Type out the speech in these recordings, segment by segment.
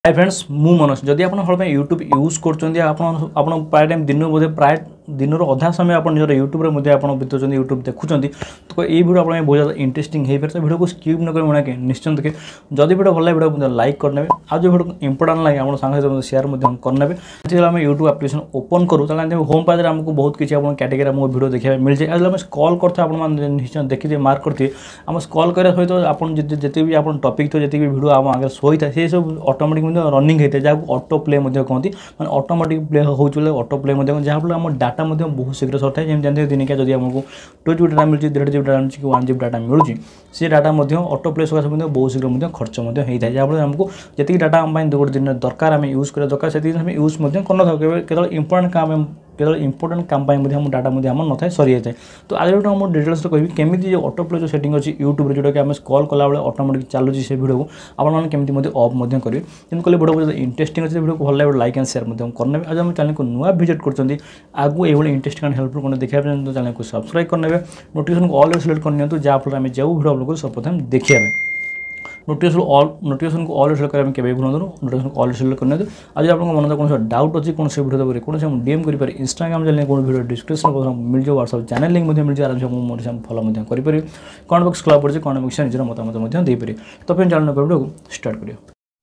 Hi friends मु मनोज जदि आप यूट्यूब यूज कर प्राय टाइम दिन बोधे प्राय दिन अधा समय आप यूट्यूब बिताऊँ यूट्यूब देखुं तो ये वीडियो आप बहुत ज़्यादा इंटरेस्टिंग हो पारे। वीडियो को स्किप न कर मुझे निश्चित देखे जदि वीडियो भल लगे वीडियो लाइक करने आज जो वीडियो इंपोर्टेंट लगे आप सांगे शेयर करने आम यूट्यूब एप्लिकेशन ओपन करूँ होम पेज आमको बहुत किसी कैटेगरी आमको वीडियो देखा मिल जाए। आज स्क्रॉल करते हैं निश्चय देखिए मार्क करते आम स्क्रॉल करने सहित आपते भी आप टॉपिक तो जी वीडियो आम आगे शो होता है से सब ऑटोमेटिक रनिंग होता है जहाँ ऑटो प्ले कहते हैं ऑटोमेटिक प्ले हो ऑटो प्ले जहाँफल आम डाटा बहुत शीघ्र सरता है। जानते दिनिका जब आमको 2 GB डाटा मिलती 1.5 GB डाटा मिलती 1 GB डाटा मिलूँ से डाटा ऑटो प्ले सकाशे बहुत शीघ्र खर्च होता है जहाँफल आमको जी डाटा आम गोटे दिन दरकार आम यूज करा दरकार से आम यूज कर इंपोर्टेंट काम इंपोर्टेंट काम हम डाटा आम न था सरी जाए। तो आज मुझे डिटेल्स कही केमी जो ऑटो प्ले जो सेटिंग अच्छी यूट्यूब जोटा कि आम स्क्रॉल कला ऑटोमेटिक चलुची से वीडियो को आपने केमी ऑफ करेंगे तेणुक वीडियो बहुत इंटरेस्टिंग अच्छे वीडियो को भल लगे लाइक एंड शेयर करने। आज आम चैनल को नुआ विजिट कर आगू ये इंटरेस्टिंग एंड हेल्पफुल कंटेंट देखा तो चैनल को सब्सक्राइब करने नोटिफिकेशन को ऑल सिलेक्ट करनी जहाँफल आम जो वीडियो अपलोड सर्वप्रथम देखिए नोटिफिकेशन को ऑल सिलेक्ट करें केवे भूलु नोटिफिकेशन को ऑल सिलेक्ट करनी। आज आप मन कौन डाउट अच्छी कौन से वीडियो कौन डीएम करेंगे इंस्टाग्राम चैनल कौन वीडियो डिस्क्रिप्शन मिल जाए व्हाट्सएप चैनल लिंक मिल जाए आराम से फॉलो करेंगे कमेंट बॉक्स खुला पड़े कमेंट बॉक्स निजर मतामत देपर। तो फिर चैनल वीडियो को स्टार्ट करिए।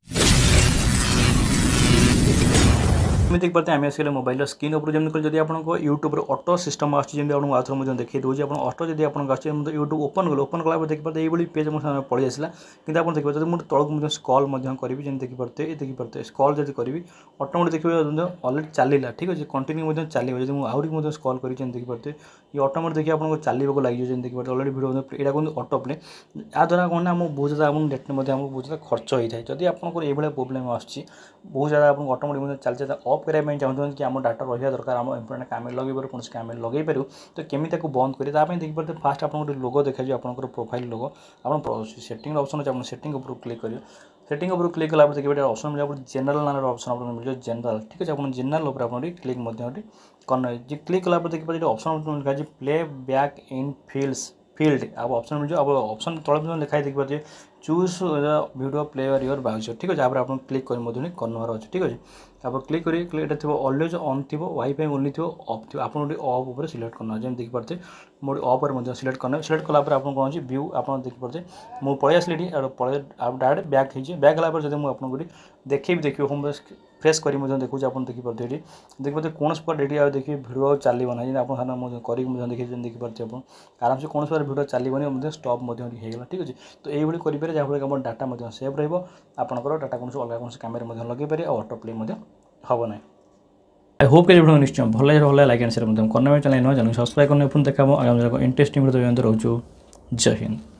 देख पाते हैं आम मोबाइल स्क्रीन उपर जमी जब आपको यूट्यूब ऑटो सिस्टम आसमें आपको आथर देखिए दूसरी आप ऑटो जब आपको यूट्यूब ओपन कला देख पाते ये पेज मोर सामने पड़े आसला कि आप देख पाते मुझे तौक स्क्रॉल करी जमी देखिए स्क्रॉल जब करी ऑटोमेटिक देखिए अलरेडी चलला ठीक अच्छे कंटिन्यू चलो जब मुझे स्क्रॉल करी देखिए ये ऑटोमेटिक देखिए आपको चलने लगे जमी देखिए अलरेडी वीडियो यहाँ कहते ऑटो प्ले या द्वारा कौन आम बहुत ज़्यादा नेट बहुत ज़्यादा खर्च होता है। जब आपको ये प्रोब्लेम आसी बहुत ज़्यादा आपको ऑटोमेटिक चलते ऑफ कराया चाहते कि आम डाटा रहा दरकार आम इंपोर्टेंट काम लगे पार कौन काम लगे पार तो केमी बंद करें देखिए पारे फास्ट आपको गोटे लोगो देखा आपंकर प्रोफाइल लोगो आप सेटिंग ऑप्शन अच्छे आप सेटिंग उपर क्लिक करेंगे सेटिंग उपर क्लिक कला देखिए ऑप्शन मिले जनरल नाम ऑप्शन आपको मिल जाए जनरल ठीक है आप जनरल क्लिक करना जी क्लिक कला देखिए ऑप्शन लिखा है प्ले बैक इन फील्ड आप ऑप्शन मिल जाए आप ऑप्शन तले लिखाई देखिए पारे choose video player your browser ठीक है आप क्लिक कर अच्छे ठीक अच्छे आप क्लिक करेंगे थी अलवेज ऑन थी वाईफाई ओनली थी ऑफ थी आप ऑफ उपर सिलेक्ट करना जमी देखिए पारे मोटे ऑफ पर सिलेक्ट करना सिलेक्ट कला आपको कौन अच्छी व्यू आप देखिए पारे मुझे पलि आसली पलि आप डायरेक्ट बैक हो बैक गला जब मुझे आपको देखिए होम फ्रेश कर देखिए आप देखिए पारे देखिए पारे कौन प्रकार ये देखिए वीडियो चलो ना आप कर देखिए पारे आप आराम से कौन प्रकार वीडियो चलोनी स्टॉप होगा ठीक अच्छे। तो ये करेंगे जहाँफल कि डाटा सेव रपर डाटा कौन अलग कौन कैमेरा लगे पारे ऑटो प्ले हम ना। आई होप कि वीडियो निश्चय भल लगे लाइक एंड शेयर करने चैनल चैनल सब्सक्राइब करने देखा आगामी इंटरेस्टिंग वीडियो रोज जय हिंद।